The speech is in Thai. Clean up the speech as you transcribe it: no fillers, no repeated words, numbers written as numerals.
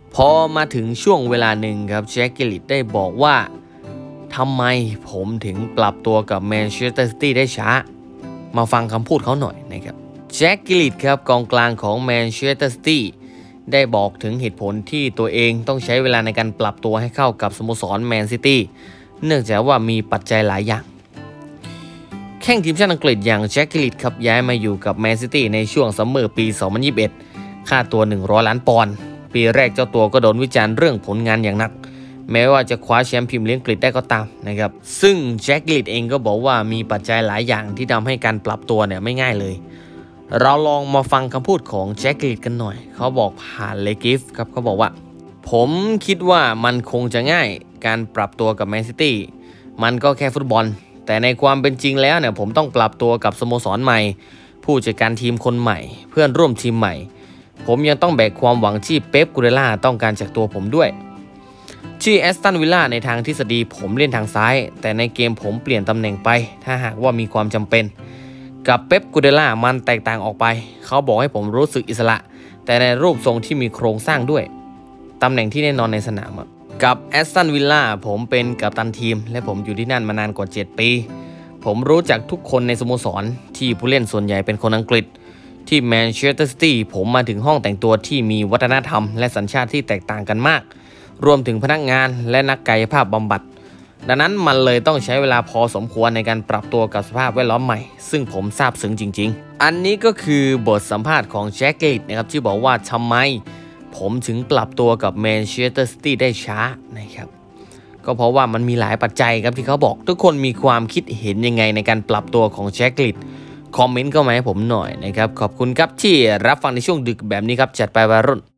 พอมาถึงช่วงเวลาหนึ่งครับแจ็คกิลิตได้บอกว่าทำไมผมถึงปรับตัวกับแมนเชสเตอร์ซิตี้ได้ช้ามาฟังคำพูดเขาหน่อยนะครับแจ็คกิลิตครับกองกลางของแมนเชสเตอร์ซิตี้ได้บอกถึงเหตุผลที่ตัวเองต้องใช้เวลาในการปรับตัวให้เข้ากับสโมสรแมนซิตี้เนื่องจากว่ามีปัจจัยหลายอย่างแข้งทีมชาติอังกฤษอย่างแจ็คกิลิตครับย้ายมาอยู่กับแมนซิตี้ในช่วงซัมเมอร์ปี 2021 ค่าตัว100 ล้านปอนด์ปีแรกเจ้าตัวก็โดนวิจารณ์เรื่องผลงานอย่างหนักแม้ว่าจะคว้าแชมป์พรีเมียร์ลีกอังกฤษได้ก็ตามนะครับซึ่งแจ็คกิลิตเองก็บอกว่ามีปัจจัยหลายอย่างที่ทำให้การปรับตัวเนี่ยไม่ง่ายเลยเราลองมาฟังคำพูดของแจ็คกิลิตกันหน่อยเขาบอกผ่านเลกิฟครับเขาบอกว่าผมคิดว่ามันคงจะง่ายการปรับตัวกับแมนซิตี้มันก็แค่ฟุตบอลแต่ในความเป็นจริงแล้วเนี่ยผมต้องปรับตัวกับสโมสรใหม่ผู้จัดการทีมคนใหม่เพื่อนร่วมทีมใหม่ผมยังต้องแบกความหวังที่เป๊ปกูเดล่าต้องการจากตัวผมด้วยที่แอสตันวิลล่าในทางทฤษฎีผมเล่นทางซ้ายแต่ในเกมผมเปลี่ยนตำแหน่งไปถ้าหากว่ามีความจำเป็นกับเป๊ปกูเดล่ามันแตกต่างออกไปเขาบอกให้ผมรู้สึกอิสระแต่ในรูปทรงที่มีโครงสร้างด้วยตำแหน่งที่แน่นอนในสนามกับแอสตันวิลล่าผมเป็นกัปตันทีมและผมอยู่ที่นั่นมานานกว่า7 ปีผมรู้จักทุกคนในสโมสรที่ผู้เล่นส่วนใหญ่เป็นคนอังกฤษที่แมนเชสเตอร์ซิตี้ผมมาถึงห้องแต่งตัวที่มีวัฒนธรรมและสัญชาติที่แตกต่างกันมากรวมถึงพนักงานและนักกายภาพบำบัดดังนั้นมันเลยต้องใช้เวลาพอสมควรในการปรับตัวกับสภาพแวดล้อมใหม่ซึ่งผมซาบซึ้งจริงๆอันนี้ก็คือบทสัมภาษณ์ของแจ็คกิลิตนะครับที่บอกว่าทำไมผมถึงปรับตัวกับแมนเชสเตอร์ซิตี้ได้ช้านะครับก็เพราะว่ามันมีหลายปัจจัยครับที่เขาบอกทุกคนมีความคิดเห็นยังไงในการปรับตัวของแจ็คกิลิตคอมเมนต์เข้ามาให้ผมหน่อยนะครับขอบคุณครับที่รับฟังในช่วงดึกแบบนี้ครับจัดไปวัยรุ่น